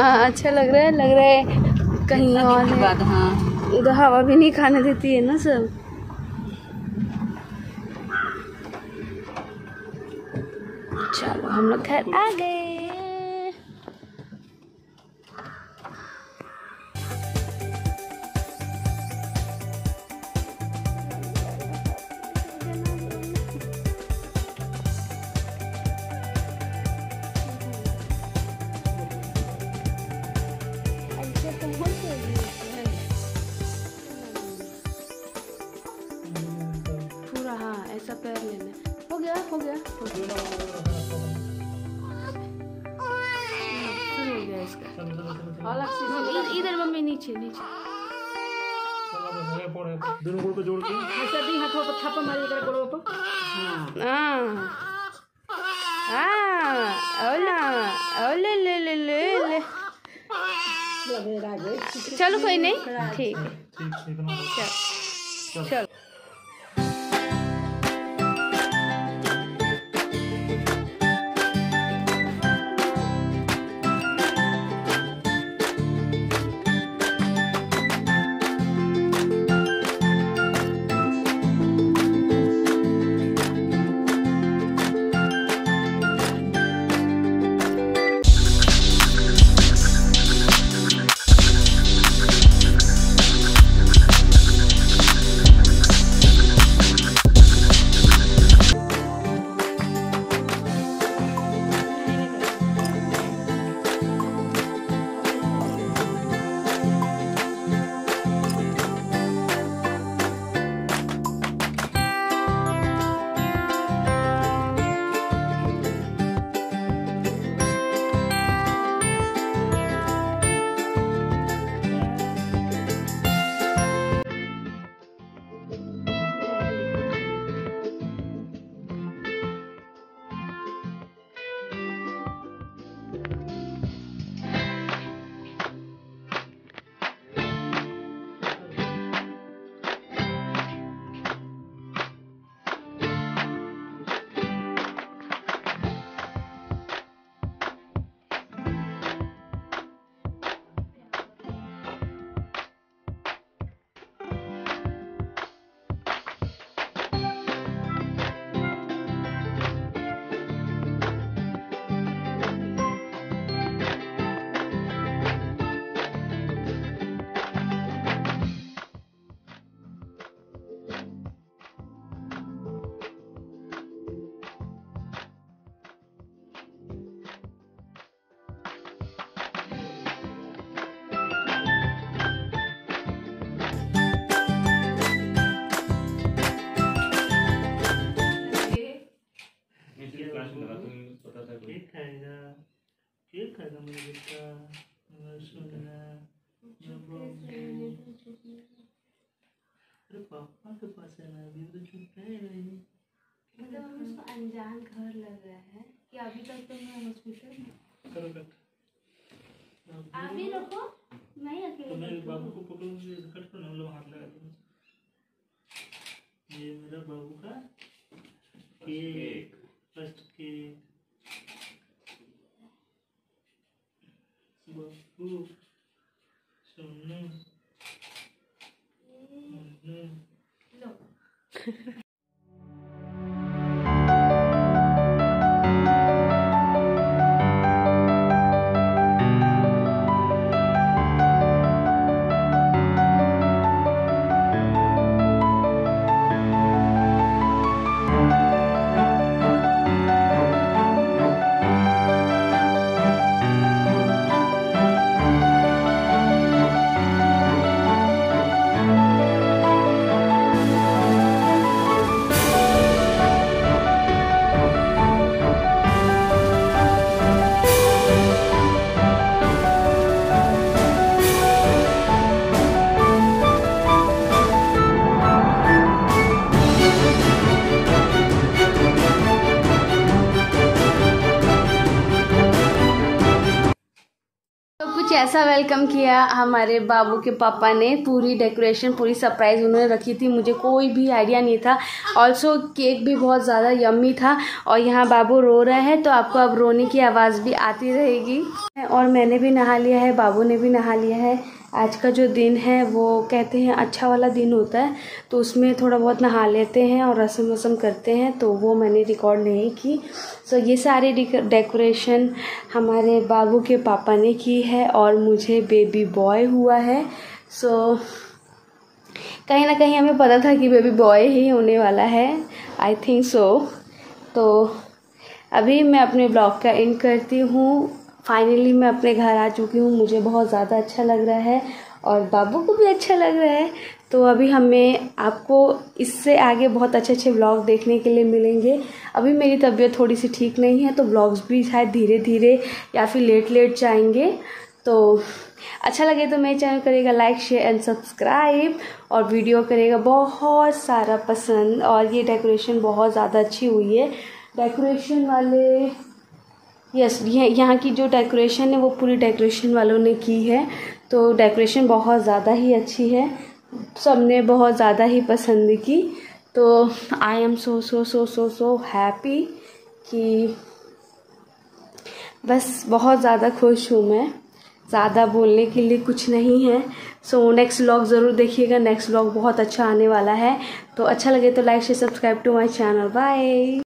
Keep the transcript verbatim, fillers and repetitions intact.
हाँ अच्छा लग रहा है, लग रहा है कहीं और है। हाँ उधर हवा भी नहीं खाने देती है ना सब। चलो हम लोग घर आ गए। पूरा हाँ ऐसा पैर लेना। हो गया हो गया हो गया शुरू हो गया इसका। इधर मम्मी नीचे नीचे दोनों गोड़ को जोड़ के ऐसा दी हाथों पर थप्पड़ मारी इधर गोड़ों पर। हाँ हाँ ओला ओले ले ले ले ले। चलो कोई नहीं ठीक है चल चल। केक खाएगा मेरा बेटा सोना। अरे पापा के पास है ना अभी तो चुप है नहीं। मतलब हम उसको अनजान घर लग रहा है कि अभी तक तो मैं हॉस्पिटल में। करो कट आप ही रखो मैं ही अकेले। तो मैं बाबू को पकड़ूंगी कट करो ना हम लोग हाथ लगा देंगे। ये मेरा बाबू का केक फर्स्ट केक। बाबू सोनू लो कुछ ऐसा वेलकम किया हमारे बाबू के पापा ने। पूरी डेकोरेशन, पूरी सरप्राइज़ उन्होंने रखी थी, मुझे कोई भी आइडिया नहीं था। ऑल्सो केक भी बहुत ज़्यादा यम्मी था। और यहाँ बाबू रो रहा है तो आपको अब रोने की आवाज़ भी आती रहेगी। और मैंने भी नहा लिया है, बाबू ने भी नहा लिया है। आज का जो दिन है वो कहते हैं अच्छा वाला दिन होता है, तो उसमें थोड़ा बहुत नहा लेते हैं और रस्म वस्म करते हैं, तो वो मैंने रिकॉर्ड नहीं की। सो ये सारी डेकोरेशन हमारे बाबू के पापा ने की है और मुझे बेबी बॉय हुआ है। सो कहीं ना कहीं हमें पता था कि बेबी बॉय ही होने वाला है, आई थिंक सो। तो अभी मैं अपने ब्लॉग का एंड करती हूँ। फाइनली मैं अपने घर आ चुकी हूँ, मुझे बहुत ज़्यादा अच्छा लग रहा है और बाबू को भी अच्छा लग रहा है। तो अभी हमें आपको इससे आगे बहुत अच्छे अच्छे व्लॉग देखने के लिए मिलेंगे। अभी मेरी तबीयत थोड़ी सी ठीक नहीं है, तो व्लॉग्स भी शायद धीरे धीरे या फिर लेट लेट जाएंगे। तो अच्छा लगे तो मेरे चैनल करेगा लाइक, शेयर एंड सब्सक्राइब, और वीडियो करेगा बहुत सारा पसंद। और ये डेकोरेशन बहुत ज़्यादा अच्छी हुई है। डेकोरेशन वाले यस yes, ये यहाँ की जो डेकोरेशन है वो पूरी डेकोरेशन वालों ने की है। तो डेकोरेशन बहुत ज़्यादा ही अच्छी है, सबने बहुत ज़्यादा ही पसंद की। तो I am so so so so so happy कि बस बहुत ज़्यादा खुश हूँ मैं। ज़्यादा बोलने के लिए कुछ नहीं है। सो नेक्स्ट व्लॉग ज़रूर देखिएगा, नेक्स्ट व्लॉग बहुत अच्छा आने वाला है। तो अच्छा लगे तो like share subscribe to my channel. Bye.